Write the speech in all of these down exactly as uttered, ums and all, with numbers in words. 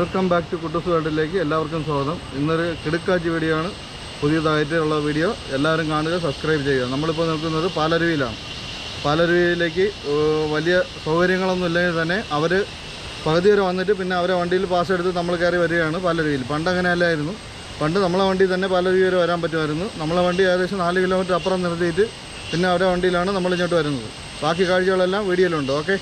Welcome back to കുട്ടൂസ് വേൾഡിലേക്ക് എല്ലാവർക്കും സ്വാഗതം. ഇന്നൊരു കിടുക്കാച്ചി വീഡിയോ ആണ്, പുതിയതായിട്ടുള്ള വീഡിയോ. എല്ലാവരും കാണുക, സബ്സ്ക്രൈബ് ചെയ്യുക. നമ്മളിപ്പോൾ നിൽക്കുന്നത് പാലരുവിയിലാണ്. പാലരുവിയിലേക്ക് വലിയ സൗകര്യങ്ങളൊന്നും ഇല്ലെങ്കിൽ തന്നെ അവർ പകുതി വരെ വന്നിട്ട് പിന്നെ അവരെ വണ്ടിയിൽ പാസ് എടുത്ത് നമ്മൾ കയറി വരികയാണ് പാലരുവിയിൽ. പണ്ട് അങ്ങനെയല്ലായിരുന്നു. പണ്ട് നമ്മളെ വണ്ടി തന്നെ പാലരുവി വരെ വരാൻ പറ്റുമായിരുന്നു. നമ്മളെ വണ്ടി ഏകദേശം നാല് കിലോമീറ്റർ അപ്പുറം നിർത്തിയിട്ട് പിന്നെ അവരുടെ വണ്ടിയിലാണ് നമ്മൾ ഇങ്ങോട്ട് വരുന്നത്. ബാക്കി കാഴ്ചകളെല്ലാം വീഡിയോയിലുണ്ട്. ഓക്കെ.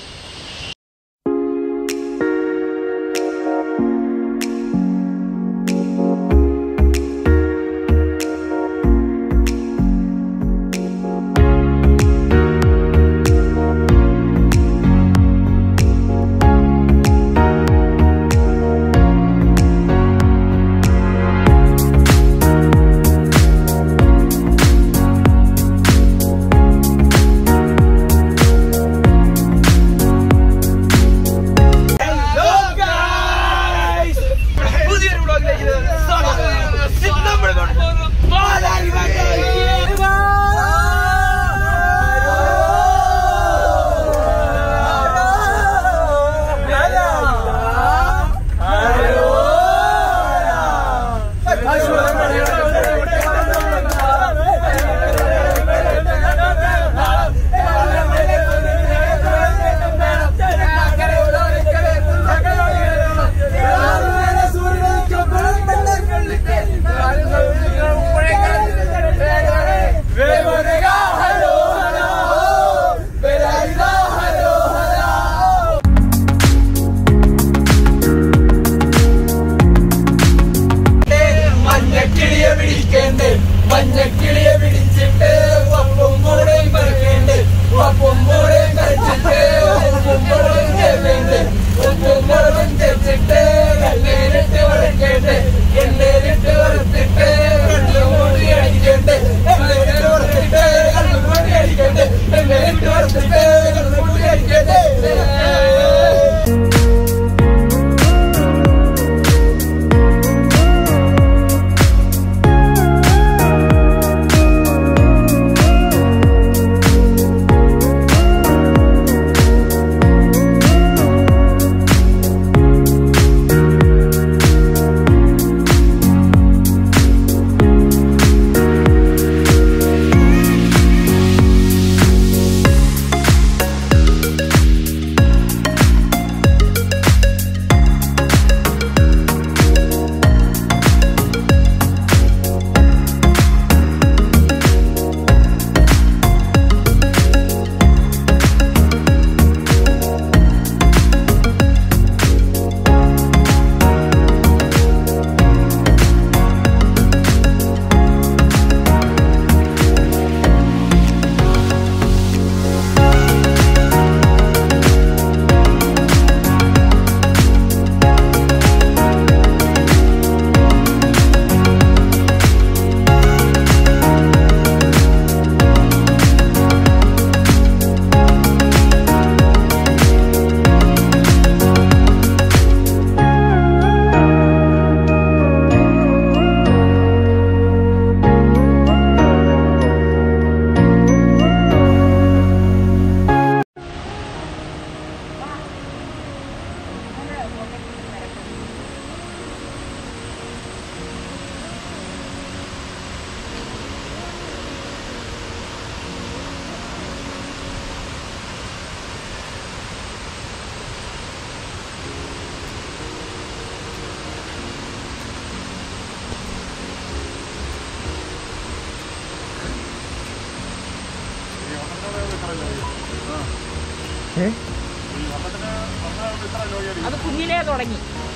അത് കുഞ്ഞിലേ തുടങ്ങി.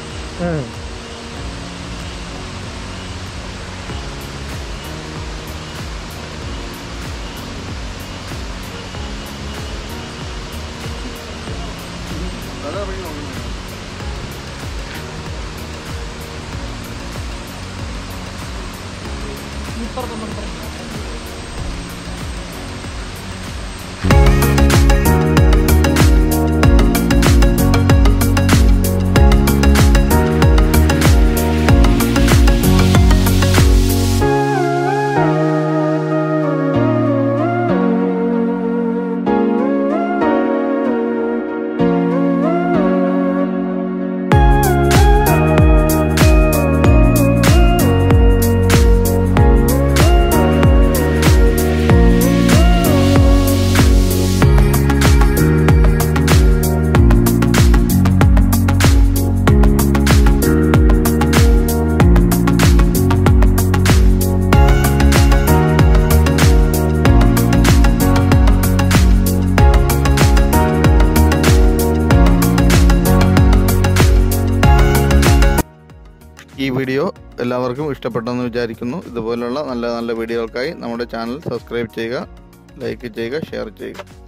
ഇപ്പുറത്തൊന്നും ഈ വീഡിയോ എല്ലാവർക്കും ഇഷ്ടപ്പെട്ടെന്ന് വിചാരിക്കുന്നു. ഇതുപോലുള്ള നല്ല നല്ല വീഡിയോകൾക്കായി നമ്മുടെ ചാനൽ സബ്സ്ക്രൈബ് ചെയ്യുക, ലൈക്ക് ചെയ്യുക, ഷെയർ ചെയ്യുക.